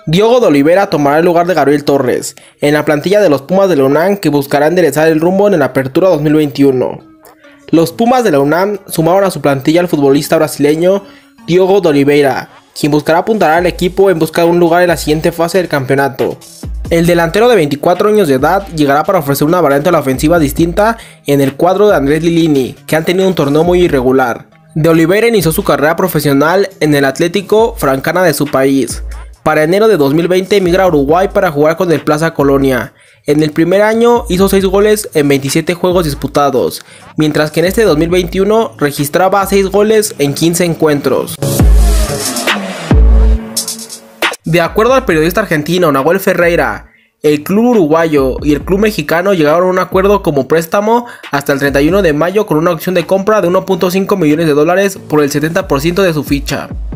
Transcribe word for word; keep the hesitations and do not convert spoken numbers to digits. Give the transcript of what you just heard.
Diogo de Oliveira tomará el lugar de Gabriel Torres en la plantilla de los Pumas de la UNAM, que buscará enderezar el rumbo en la Apertura dos mil veintiuno. Los Pumas de la UNAM sumaron a su plantilla al futbolista brasileño Diogo de Oliveira, quien buscará apuntar al equipo en busca de un lugar en la siguiente fase del campeonato. El delantero de veinticuatro años de edad llegará para ofrecer una variante a la ofensiva distinta en el cuadro de Andrés Lilini, que han tenido un torneo muy irregular. De Oliveira inició su carrera profesional en el Atlético Francana de su país. Para enero de dos mil veinte emigra a Uruguay para jugar con el Plaza Colonia. En el primer año hizo seis goles en veintisiete juegos disputados, mientras que en este dos mil veintiuno registraba seis goles en quince encuentros. De acuerdo al periodista argentino Nahuel Ferreira, el club uruguayo y el club mexicano llegaron a un acuerdo como préstamo hasta el treinta y uno de mayo con una opción de compra de uno punto cinco millones de dólares por el setenta por ciento de su ficha.